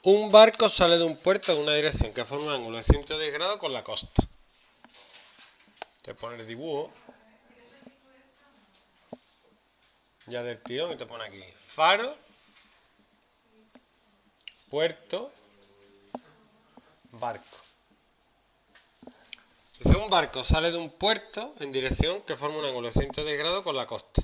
Un barco sale de un puerto en una dirección que forma un ángulo de 110 grados con la costa. Te pone el dibujo ya del tirón y te pone aquí faro, puerto, barco. Dice, un barco sale de un puerto en dirección que forma un ángulo de 110 grados con la costa.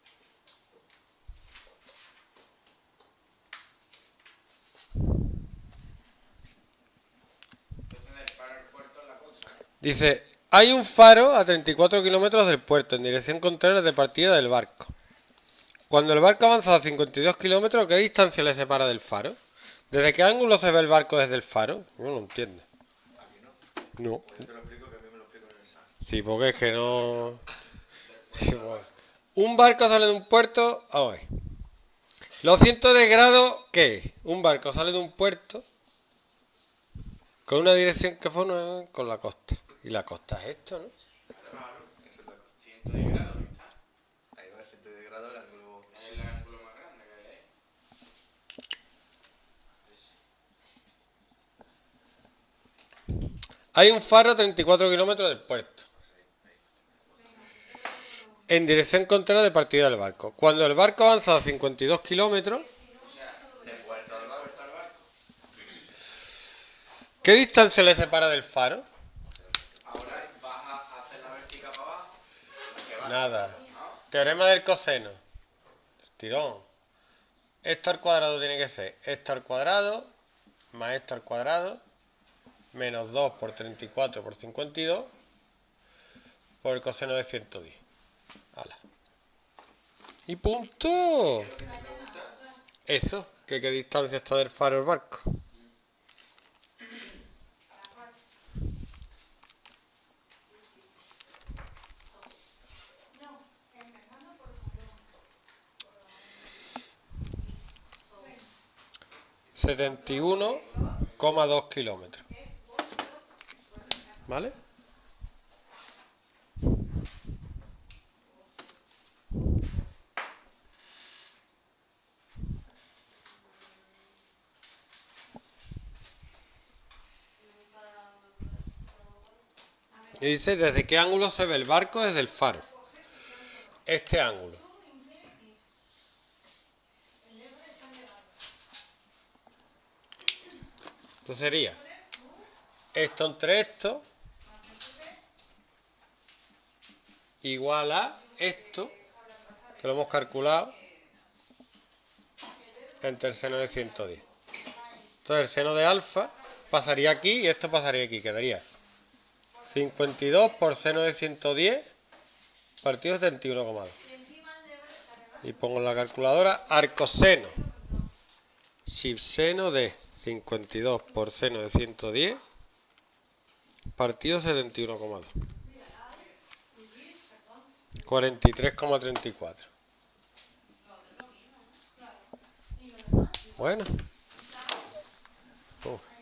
Dice, hay un faro a 34 kilómetros del puerto en dirección contraria de partida del barco. Cuando el barco avanza a 52 kilómetros, ¿qué distancia le separa del faro? ¿Desde qué ángulo se ve el barco desde el faro? No lo entiendo. No. Yo te lo explico que a mí me lo explico en el examen. Sí, porque es que no... Sí, bueno. Un barco sale de un puerto... A ver. Los 110 grados, ¿qué es? Un barco sale de un puerto con una dirección que forma con la costa. Y la costa es esto, ¿no? Claro, eso es la cosa. 110 grados, ahí está. Ahí va el 110 grados, el ángulo. Es el ángulo más grande que hay ahí. Hay un faro a 34 kilómetros del puerto. En dirección contraria de partida del barco. Cuando el barco avanza a 52 kilómetros... O sea, de puerto al barco. ¿Qué distancia le separa del faro? Ahora vas a hacer la vertical para abajo. Nada. Teorema del coseno. Tirón. Esto al cuadrado tiene que ser esto al cuadrado más esto al cuadrado menos 2 por 34 por 52 por el coseno de 110. ¡Hala! ¡Y punto! Eso, que qué distancia está del faro el barco. ...71,2 kilómetros. ¿Vale? Y dice, ¿desde qué ángulo se ve el barco desde el faro? Este ángulo. Esto sería esto entre esto igual a esto, que lo hemos calculado, entre el seno de 110. Entonces el seno de alfa pasaría aquí y esto pasaría aquí, quedaría 52 por seno de 110 partido 71,2. Y pongo en la calculadora arcoseno. Seno de 52 por seno de 110 partido 71,2. 43,34. Bueno.